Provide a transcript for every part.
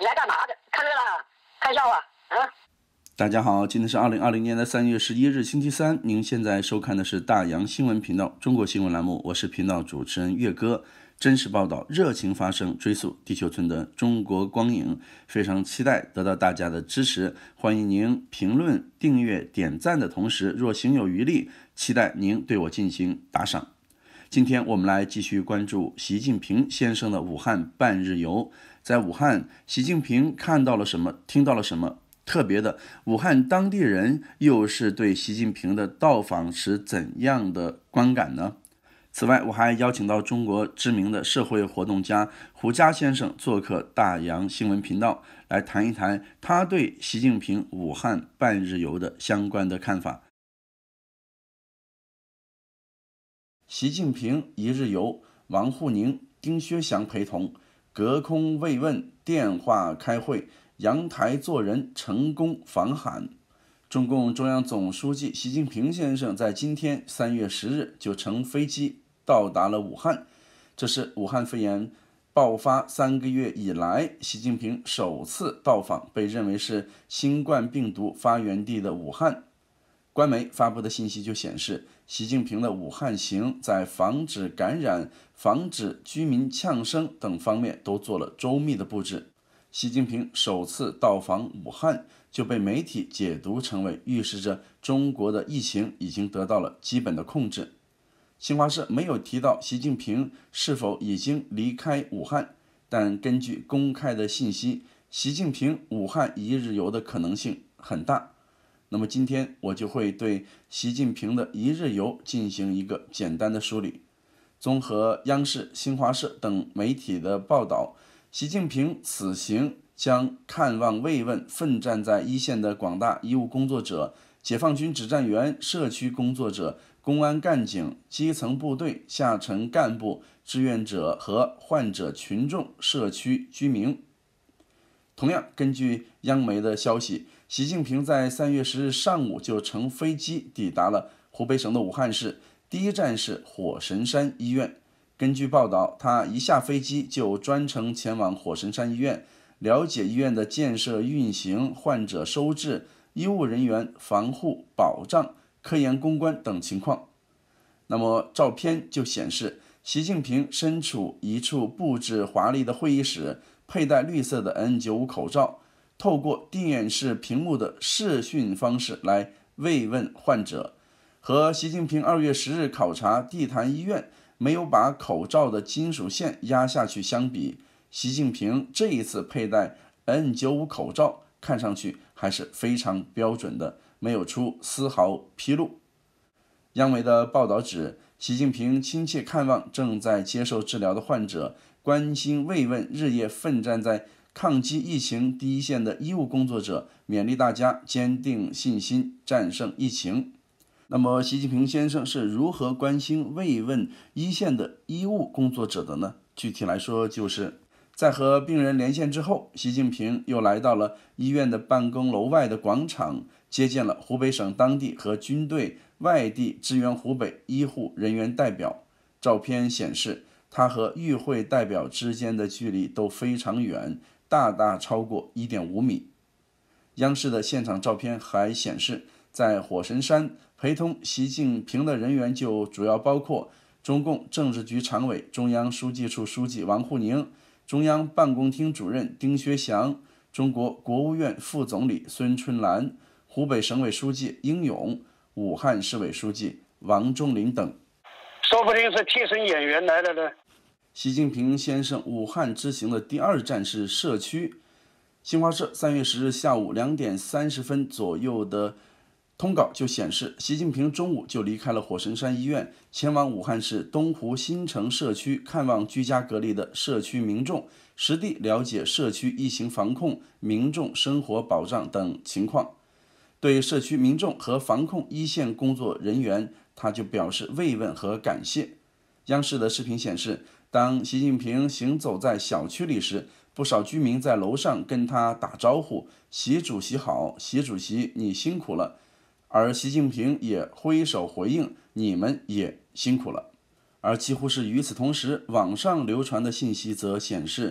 你来干嘛的？看热闹，看笑话啊！ 大家好，今天是2020年的3月11日，星期三。您现在收看的是大洋新闻频道中国新闻栏目，我是频道主持人岳哥。真实报道，热情发声，追溯地球村的中国光影。非常期待得到大家的支持，欢迎您评论、订阅、点赞的同时，若行有余力，期待您对我进行打赏。今天我们来继续关注习近平先生的武汉半日游。在武汉，习近平看到了什么，听到了什么？特别的，武汉当地人又是对习近平的到访时怎样的观感呢？此外，我还邀请到中国知名的社会活动家胡佳先生做客大洋新闻频道，来谈一谈他对习近平武汉半日游的相关的看法。习近平一日游，王沪宁、丁薛祥陪同，隔空慰问，电话开会，阳台做人，成功访韩。中共中央总书记习近平先生在今天3月10日就乘飞机到达了武汉，这是武汉肺炎爆发3个月以来，习近平首次到访被认为是新冠病毒发源地的武汉。官媒发布的信息就显示，习近平的武汉行在防止感染、防止居民呛声等方面都做了周密的布置。习近平首次到访武汉，就被媒体解读成为预示着中国的疫情已经得到了基本的控制。新华社没有提到习近平是否已经离开武汉，但根据公开的信息，习近平武汉一日游的可能性很大。那么今天我就会对习近平的一日游进行一个简单的梳理。综合央视、新华社等媒体的报道，习近平此行将看望慰问奋战在一线的广大医务工作者、解放军指战员、社区工作者、公安干警、基层部队、下层干部、志愿者和患者群众、社区居民。同样，根据央媒的消息，习近平在3月10日上午就乘飞机抵达了湖北省的武汉市，第一站是火神山医院。根据报道，他一下飞机就专程前往火神山医院，了解医院的建设运行、患者收治、医务人员防护保障、科研攻关等情况。那么照片就显示，习近平身处一处布置华丽的会议室，佩戴绿色的 N95 口罩，透过电视屏幕的视讯方式来慰问患者。和习近平2月10日考察地坛医院没有把口罩的金属线压下去相比，习近平这一次佩戴 N95 口罩看上去还是非常标准的，没有出丝毫纰漏。央媒的报道指，习近平亲切看望正在接受治疗的患者，关心慰问日夜奋战在抗击疫情第一线的医务工作者，勉励大家坚定信心，战胜疫情。那么，习近平先生是如何关心慰问一线的医务工作者的呢？具体来说，就是在和病人连线之后，习近平又来到了医院的办公楼外的广场，接见了湖北省当地和军队外地支援湖北医护人员代表。照片显示，他和与会代表之间的距离都非常远，大大超过1.5米。央视的现场照片还显示，在火神山陪同习近平的人员就主要包括中共政治局常委、中央书记处书记王沪宁、中央办公厅主任丁薛祥、中国国务院副总理孙春兰、湖北省委书记英勇、武汉市委书记王忠林等。 说不定是替身演员来的呢。 习近平先生武汉之行的第二站是社区。新华社3月10日下午2点30分左右的通稿就显示，习近平中午就离开了火神山医院，前往武汉市东湖新城社区看望居家隔离的社区民众，实地了解社区疫情防控、民众生活保障等情况。对社区民众和防控一线工作人员，他就表示慰问和感谢。央视的视频显示，当习近平行走在小区里时，不少居民在楼上跟他打招呼：“习主席好，习主席你辛苦了。”而习近平也挥手回应：“你们也辛苦了。”而几乎是与此同时，网上流传的信息则显示，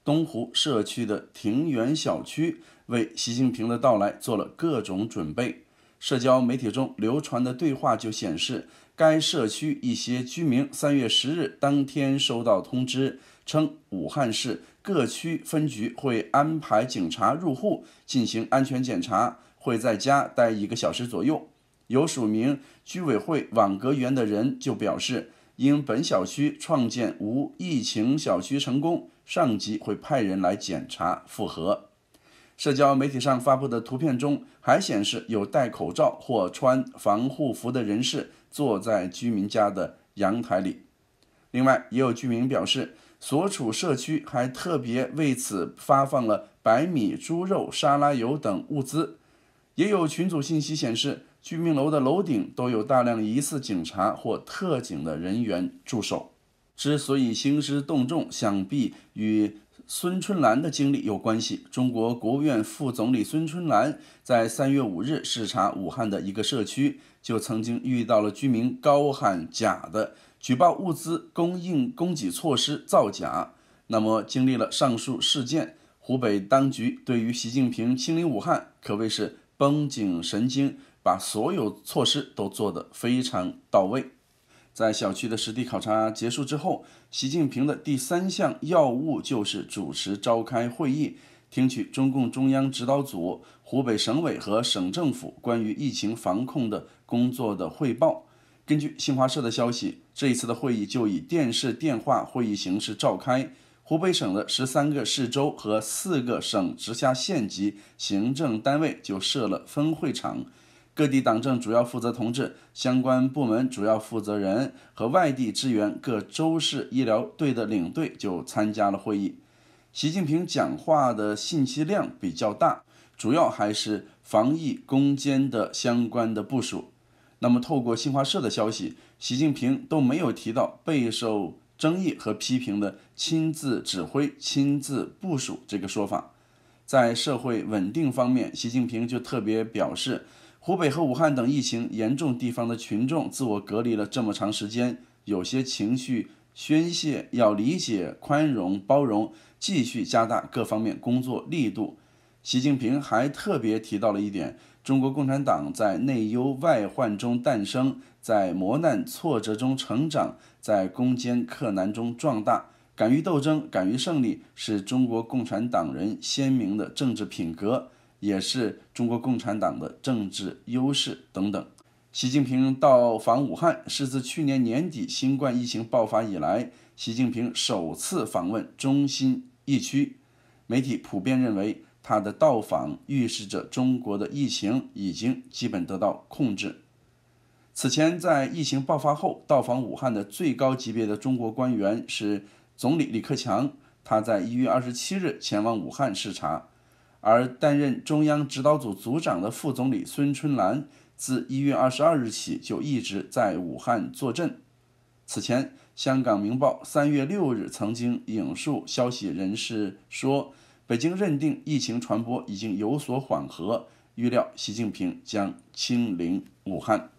东湖社区的庭园小区为习近平的到来做了各种准备。社交媒体中流传的对话就显示，该社区一些居民3月10日当天收到通知，称武汉市各区分局会安排警察入户进行安全检查，会在家待1个小时左右。有署名居委会网格员的人就表示，因本小区创建无疫情小区成功，上级会派人来检查复核。社交媒体上发布的图片中还显示，有戴口罩或穿防护服的人士坐在居民家的阳台里。另外，也有居民表示，所处社区还特别为此发放了白米、猪肉、沙拉油等物资。也有群组信息显示，居民楼的楼顶都有大量疑似警察或特警的人员驻守。之所以兴师动众，想必与孙春兰的经历有关系。中国国务院副总理孙春兰在3月5日视察武汉的一个社区，就曾经遇到了居民高喊假的，举报物资供应供给措施造假。那么经历了上述事件，湖北当局对于习近平亲临武汉可谓是绷紧神经，把所有措施都做得非常到位。在小区的实地考察结束之后，习近平的第3项要务就是主持召开会议，听取中共中央指导组、湖北省委和省政府关于疫情防控的工作的汇报。根据新华社的消息，这一次的会议就以电视电话会议形式召开。湖北省的13个市州和4个省直辖县级行政单位就设了分会场。各地党政主要负责同志、相关部门主要负责人和外地支援各州市医疗队的领队就参加了会议。习近平讲话的信息量比较大，主要还是防疫攻坚的相关的部署。那么透过新华社的消息，习近平都没有提到备受争议和批评的亲自指挥、亲自部署这个说法。在社会稳定方面，习近平就特别表示，湖北和武汉等疫情严重地方的群众自我隔离了这么长时间，有些情绪宣泄，要理解、宽容、包容，继续加大各方面工作力度。习近平还特别提到了一点，中国共产党在内忧外患中诞生，在磨难挫折中成长，在攻坚克难中壮大，敢于斗争、敢于胜利，是中国共产党人鲜明的政治品格，也是中国共产党的政治优势等等。习近平到访武汉是自去年年底新冠疫情爆发以来，习近平首次访问中心疫区。媒体普遍认为，他的到访预示着中国的疫情已经基本得到控制。此前在疫情爆发后到访武汉的最高级别的中国官员是总理李克强，他在1月27日前往武汉视察。而担任中央指导组组长的副总理孙春兰自1月22日起就一直在武汉坐镇。此前，香港明报3月6日曾经引述消息人士说，北京认定疫情传播已经有所缓和，预料习近平将亲临武汉。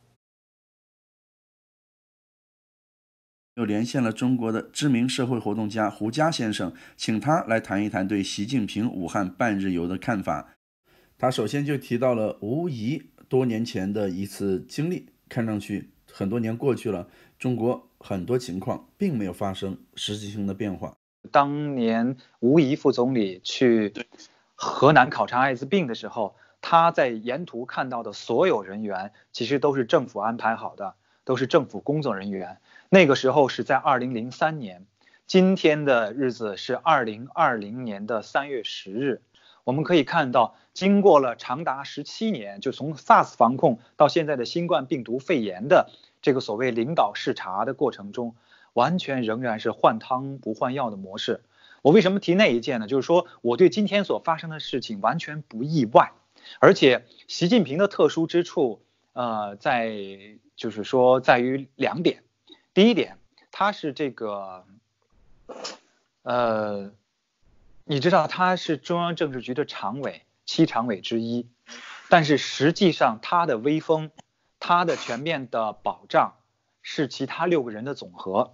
又连线了中国的知名社会活动家胡佳先生，请他来谈一谈对习近平武汉半日游的看法。他首先就提到了吴仪多年前的一次经历，看上去很多年过去了，中国很多情况并没有发生实质性的变化。 当年吴仪副总理去河南考察艾滋病的时候，他在沿途看到的所有人员其实都是政府安排好的，都是政府工作人员。那个时候是在2003年，今天的日子是2020年的3月10日。我们可以看到，经过了长达17年，就从 SARS 防控到现在的新冠病毒肺炎的这个所谓领导视察的过程中，完全仍然是换汤不换药的模式。我为什么提那一件呢？就是说我对今天所发生的事情完全不意外，而且习近平的特殊之处，在于2点。第一点，他是这个，你知道他是中央政治局的常委，7常委之一，但是实际上他的威风，他的全面的保障是其他6个人的总和。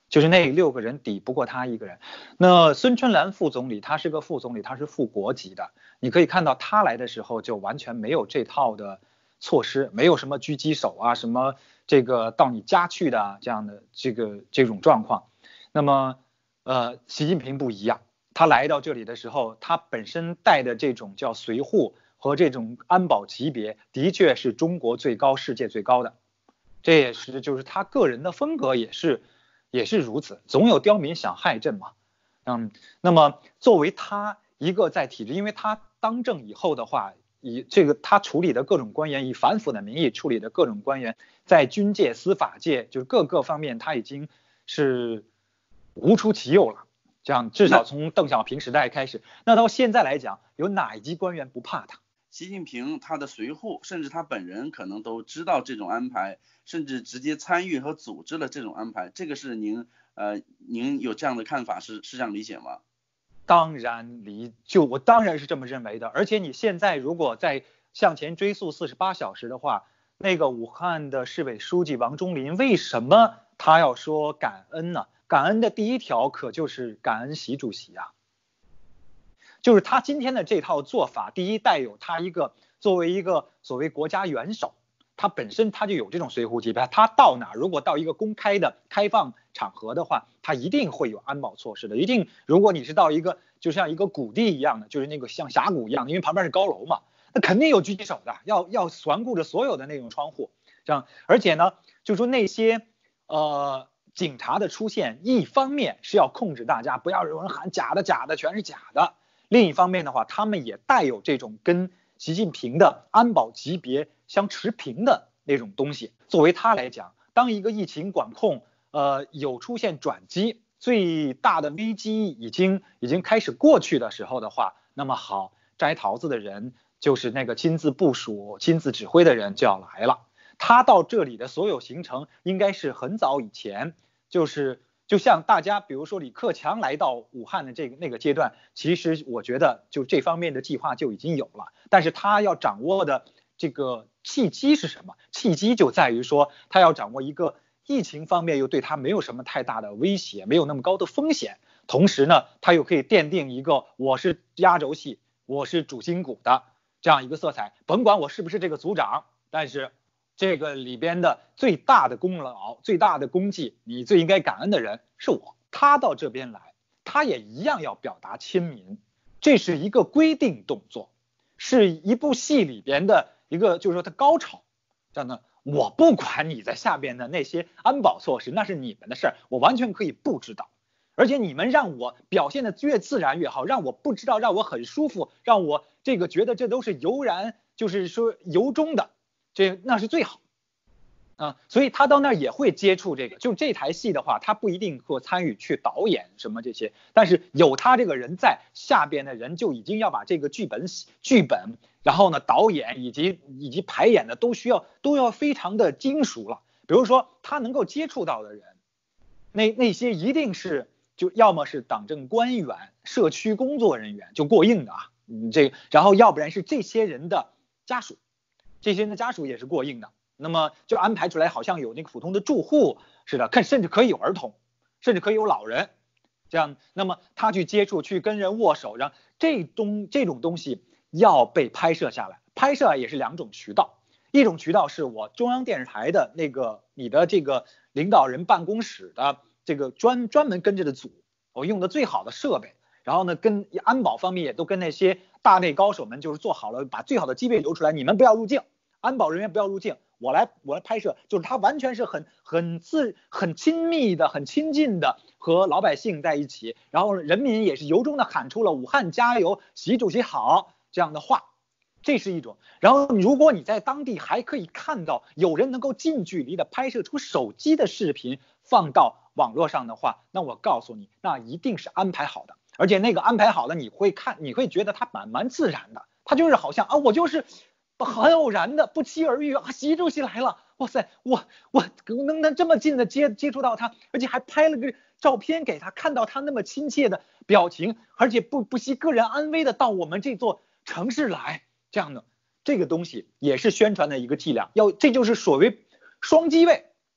就是那6个人抵不过他一个人。那孙春兰副总理，他是个副总理，他是副国级的，你可以看到他来的时候就完全没有这套的措施，没有什么狙击手啊，什么这个到你家去的这样的这种状况。那么习近平不一样，他来到这里的时候，他本身带的这种叫随护和这种安保级别，的确是中国最高、世界最高的。这也是就是他个人的风格也是如此，总有刁民想害朕嘛。那么作为他一个在体制，因为他当政以后的话，以这个他处理的各种官员，以反腐的名义处理的各种官员，在军界、司法界，就是各个方面，他已经是无出其右了。这样至少从邓小平时代开始，那到现在来讲，有哪一级官员不怕他？ 习近平他的随护，甚至他本人可能都知道这种安排，甚至直接参与和组织了这种安排，这个是您有这样的看法，是这样理解吗？ 当然我当然是这么认为的。而且你现在如果再向前追溯48小时的话，那个武汉的市委书记王忠林，为什么他要说感恩呢？感恩的第一条可就是感恩习主席啊。就是他今天的这套做法，第一带有他作为一个所谓国家元首，他本身他就有这种随扈级别，他到哪如果到一个公开的开放场合的话，他一定会有安保措施的，一定。如果你是到一个就像一个谷地一样的，就是那个像峡谷一样，因为旁边是高楼嘛，那肯定有狙击手的，要环顾着所有的那种窗户，这样。而且呢，就说那些警察的出现，一方面是要控制大家，不要有人喊假的，全是假的。另一方面的话，他们也带有这种跟习近平的安保级别相持平的那种东西。作为他来讲，当一个疫情管控有出现转机，最大的危机已经开始过去的时候的话，那么好，摘桃子的人就是那个亲自部署、亲自指挥的人就要来了。他到这里的所有行程应该是很早以前，就像大家比如说李克强来到武汉的那个阶段，其实我觉得就这方面的计划就已经有了。但是他要掌握的这个契机是什么？契机就在于说他要掌握一个疫情方面又对他没有什么太大的威胁，没有那么高的风险，同时呢他又可以奠定一个我是压轴戏，我是主心骨的这样一个色彩。甭管我是不是这个组长，但是这个里边的最大的功劳、最大的功绩，你最应该感恩的人是我。他到这边来，他也一样要表达亲民，这是一个规定动作，是一部戏里边的一个，就是说它高潮。这样呢，我不管你在下边的那些安保措施，那是你们的事儿，我完全可以不知道。而且你们让我表现的越自然越好，让我不知道，让我很舒服，让我这个觉得这都是油然，就是说由衷的。那是最好啊，所以他到那儿也会接触这个。就这台戏的话，他不一定会参与去导演什么这些，但是有他这个人在，下边的人就已经要把这个剧本，然后呢导演以及排演的都要非常的精熟了。比如说他能够接触到的人，那些一定是就要么是党政官员、社区工作人员，就过硬的啊，然后要不然是这些人的家属。这些人的家属也是过硬的，那么就安排出来，好像有那个普通的住户似的，甚至可以有儿童，甚至可以有老人，这样，那么他去接触，去跟人握手，然后这种东西要被拍摄下来。拍摄也是2种渠道，一种渠道是我中央电视台的那个你的这个领导人办公室的这个专门跟着的组，我用的最好的设备。然后呢，跟安保方面也都跟那些大内高手们就是做好了，把最好的机位留出来，你们不要入境，安保人员不要入境，我来拍摄，就是他完全是很亲密的、很亲近的和老百姓在一起，然后人民也是由衷的喊出了武汉加油，习主席好这样的话，这是一种。然后如果你在当地还可以看到有人能够近距离的拍摄出手机的视频放到网络上的话，那我告诉你，那一定是安排好的。而且那个安排好的，你会觉得他蛮自然的，他就是好像啊，我就是很偶然的不期而遇啊，习主席来了，哇塞，我能这么近的接触到他，而且还拍了个照片给他，看到他那么亲切的表情，而且不惜个人安危的到我们这座城市来，这样的这个东西也是宣传的一个伎俩，这就是所谓双机位，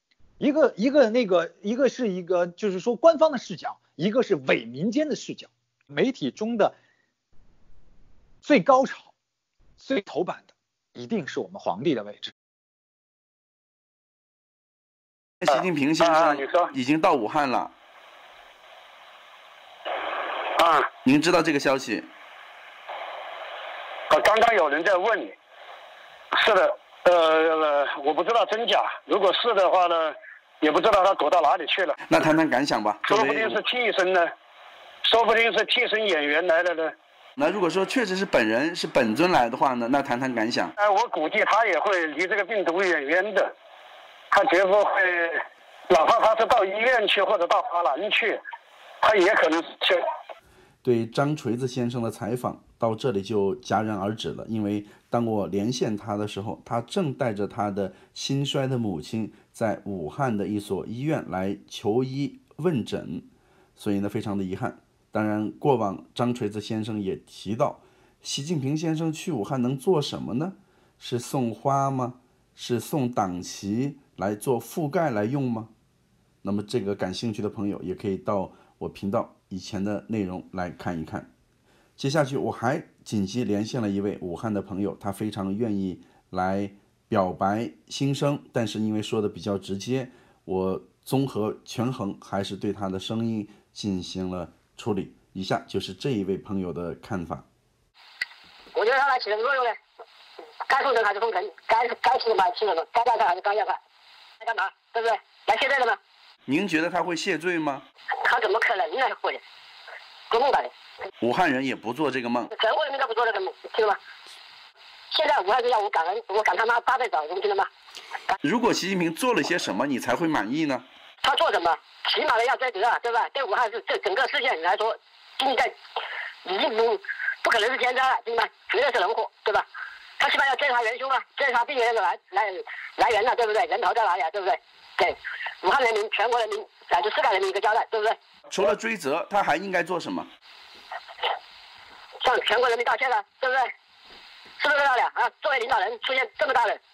一个是一个就是说官方的视角，一个是伪民间的视角。媒体中的最高潮、最头版的，一定是我们皇帝的位置。 习近平先生已经到武汉了。您知道这个消息？ 刚刚有人在问你。是的，我不知道真假。如果是的话呢，也不知道他躲到哪里去了。 那谈谈感想吧。 说不定是替身呢，说不定是替身演员来了呢。 那如果说确实是本人是本尊来的话呢，那谈谈感想。 我估计他也会离这个病毒远远的，他绝不会，哪怕他是到医院去或者到华南去，他也可能去。 对张锤子先生的采访到这里就戛然而止了，因为当我连线他的时候，他正带着他的心衰的母亲在武汉的一所医院来求医问诊，所以呢非常的遗憾。当然过往张锤子先生也提到，习近平先生去武汉能做什么呢？是送花吗？是送党旗来做覆盖来用吗？那么这个感兴趣的朋友也可以到我频道以前的内容来看一看。接下去我还紧急连线了一位武汉的朋友，他非常愿意来表白心声，但是因为说的比较直接，我综合权衡还是对他的声音进行了处理。以下就是这一位朋友的看法。 我觉得他来起的作用呢，该封城还是封城，该吃什么还是吃什么，该要饭还是该要饭，来干嘛？对不对？来谢罪了吗？ 您觉得他会谢罪吗？ 他怎么可能呢？会做梦吧你？ 武汉人也不做这个梦， 全国人民都不做这个梦，听了吗？现在武汉就要我感恩，我感他妈8倍早，你听了吗？ 如果习近平做了些什么，你才会满意呢？ 他做什么？起码的要追责啊，对吧？对武汉这整个事件来说，现在已经不可能是天灾了，对吧？绝对是人祸，对吧？他起码要追查元凶啊，追查病源的来源了，对不对？人头在哪里啊，对不对？对武汉人民、全国人民乃至世界人民一个交代，对不对？ 除了追责，他还应该做什么？ 向全国人民道歉了，对不对？是不是这道理啊？作为领导人出现这么大的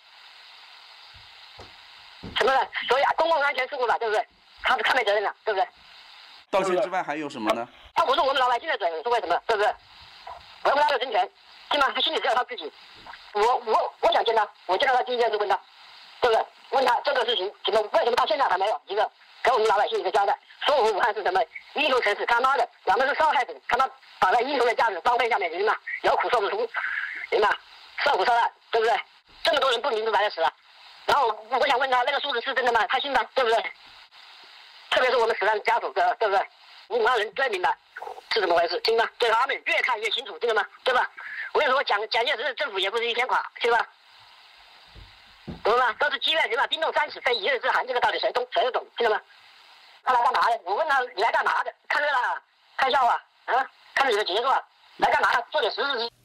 什么呢？所以公共安全事故吧，对不对？他没责任了，对不对？ 道歉之外还有什么呢？ 他不是我们老百姓的责任，是为什么？对不对？维护他的人权，对吗？他心里只有他自己。我想见他，我见到他第一件事问他，对不对？问他这个事情为什么到现在还没有一个给我们老百姓一个交代？说我们武汉是什么英雄城市？他妈的，咱们是受害者，他妈把那英雄的价值浪费下面，人嘛有苦受不出，人嘛受苦受难，对不对？这么多人不明不白的死了，然后我想问他，那个数字是真的吗？他信吗？对不对？特别是我们死难家属的，对不对？武汉人最明白是怎么回事，听吗？对他们越看越清楚，听了吗？对吧？我跟你说，蒋介石政府也不是一天垮，听吧？懂了吗？都是积怨人嘛，冰冻三尺非一日之寒，这个道理谁懂？听了吗？他来干嘛的？我问他，你来干嘛的？看热闹，看笑话啊？看你的节奏啊？来干嘛？做点实事之。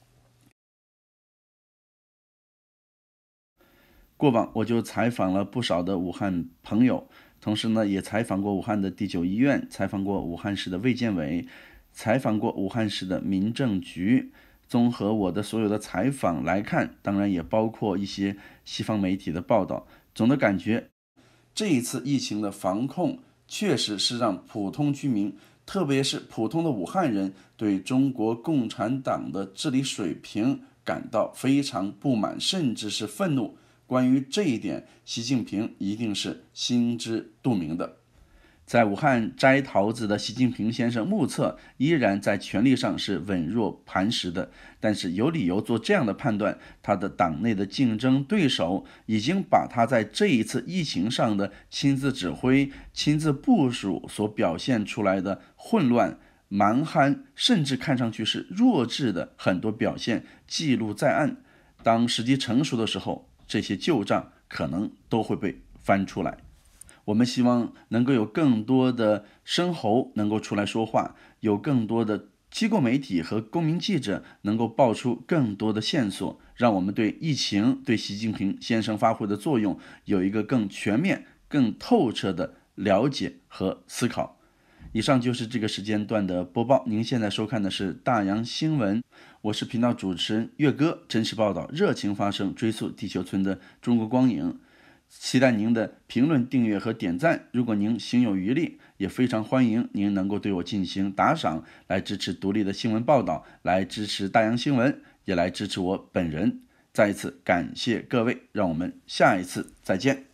过往我就采访了不少的武汉朋友，同时呢也采访过武汉的第9医院，采访过武汉市的卫健委，采访过武汉市的民政局。综合我的所有的采访来看，当然也包括一些西方媒体的报道，总的感觉这一次疫情的防控确实是让普通居民，特别是普通的武汉人，对中国共产党的治理水平感到非常不满，甚至是愤怒。关于这一点，习近平一定是心知肚明的。在武汉摘桃子的习近平先生目测依然在权力上是稳若磐石的，但是有理由做这样的判断，他的党内的竞争对手已经把他在这一次疫情上的亲自指挥、亲自部署所表现出来的混乱、蛮憨，甚至看上去是弱智的很多表现记录在案。当时机成熟的时候，这些旧账可能都会被翻出来。我们希望能够有更多的声喉能够出来说话，有更多的机构媒体和公民记者能够爆出更多的线索，让我们对疫情、对习近平先生发挥的作用有一个更全面、更透彻的了解和思考。以上就是这个时间段的播报，您现在收看的是大洋新闻，我是频道主持人岳哥，真实报道，热情发声，追溯地球村的中国光影。 期待您的评论、订阅和点赞。如果您心有余力，也非常欢迎您能够对我进行打赏，来支持独立的新闻报道，来支持大洋新闻，也来支持我本人。再一次感谢各位，让我们下一次再见。